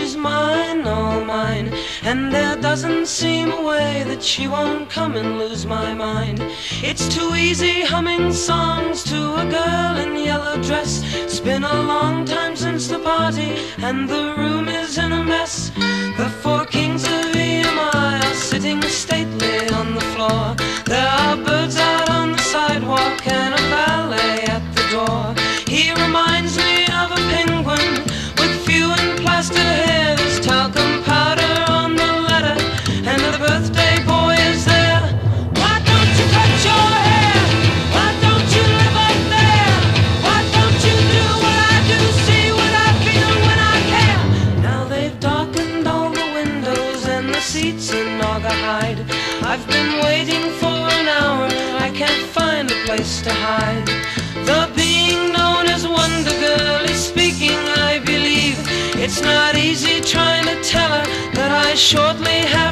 she's mine, all mine, and there doesn't seem a way that she won't come and lose my mind. It's too easy humming songs to a girl in yellow dress. It's been a long time since the party and the room is in a mess. The four kings of EMI are sitting stately on the floor. There are birds out on the sidewalk and a valet at the door. He reminds me of a penguin with few and plaster hair. There's talcum powder on the letter and the birthday boy is there. Why don't you cut your hair? Why don't you live up there? Why don't you do what I do, see what I feel when I care? Now they've darkened all the windows and the seats in Naugahyde. I've been waiting for an hour, I can't find a place to hide. The being known as Wonder Girl is speaking, I believe. It's not easy trying to tell her that I shortly have